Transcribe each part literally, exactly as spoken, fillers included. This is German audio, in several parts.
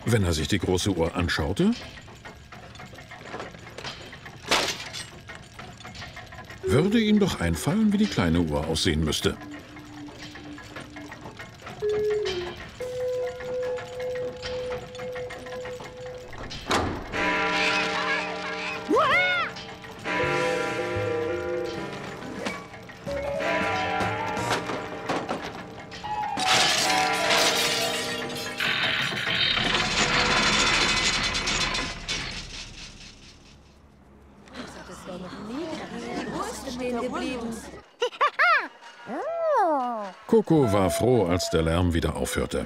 Wenn er sich die große Uhr anschaute, würde ihm doch einfallen, wie die kleine Uhr aussehen müsste. Coco war froh, als der Lärm wieder aufhörte.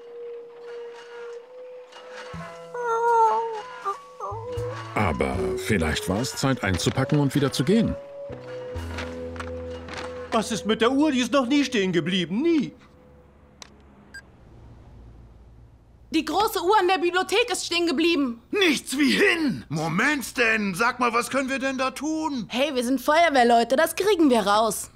Aber vielleicht war es Zeit einzupacken und wieder zu gehen. Was ist mit der Uhr? Die ist noch nie stehen geblieben. Nie. Die große Uhr in der Bibliothek ist stehen geblieben. Nichts wie hin! Moment denn! Sag mal, was können wir denn da tun? Hey, wir sind Feuerwehrleute, das kriegen wir raus.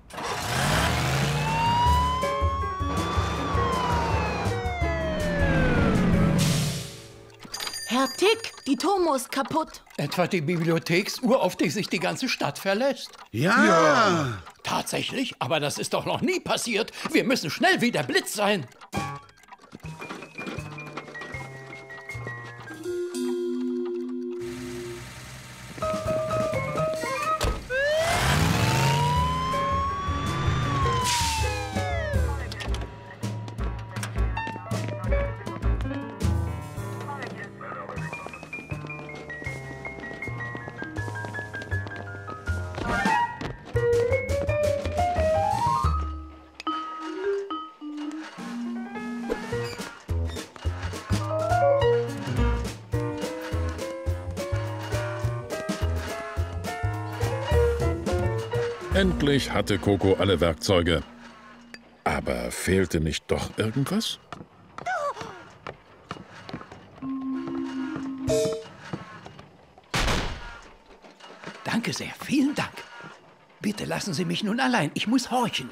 Herr Tick, die Tomo ist kaputt. Etwa die Bibliotheksuhr, auf die sich die ganze Stadt verlässt? Ja. ja. Tatsächlich? Aber das ist doch noch nie passiert. Wir müssen schnell wie der Blitz sein. Endlich hatte Coco alle Werkzeuge. Aber fehlte nicht doch irgendwas? Danke sehr, vielen Dank. Bitte lassen Sie mich nun allein. Ich muss horchen.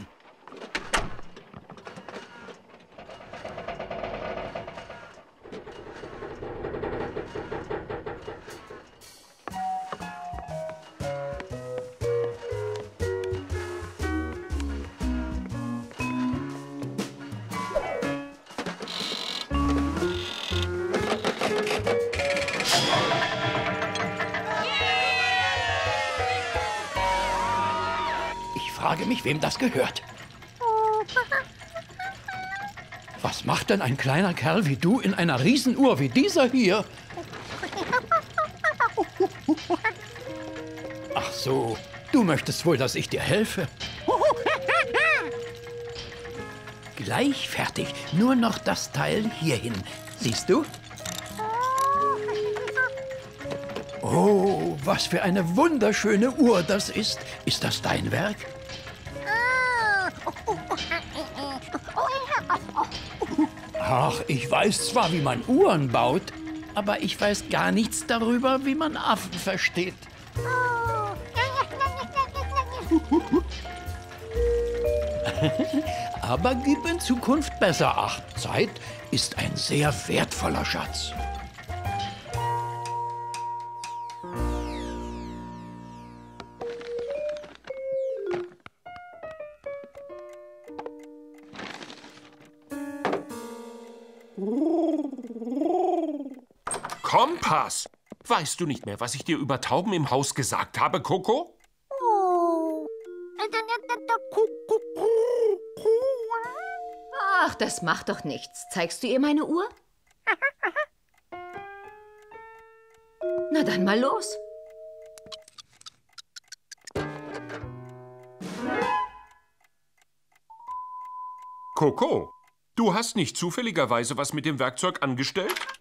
Ich frage mich, wem das gehört. Was macht denn ein kleiner Kerl wie du in einer Riesenuhr wie dieser hier? Ach so, du möchtest wohl, dass ich dir helfe. Gleich fertig, nur noch das Teil hierhin. Siehst du? Oh, was für eine wunderschöne Uhr das ist. Ist das dein Werk? Ach, ich weiß zwar, wie man Uhren baut, aber ich weiß gar nichts darüber, wie man Affen versteht. Aber gib in Zukunft besser Acht. Zeit ist ein sehr wertvoller Schatz. Kompass! Weißt du nicht mehr, was ich dir über Tauben im Haus gesagt habe, Coco? Ach, das macht doch nichts. Zeigst du ihr meine Uhr? Na dann mal los. Coco, du hast nicht zufälligerweise was mit dem Werkzeug angestellt?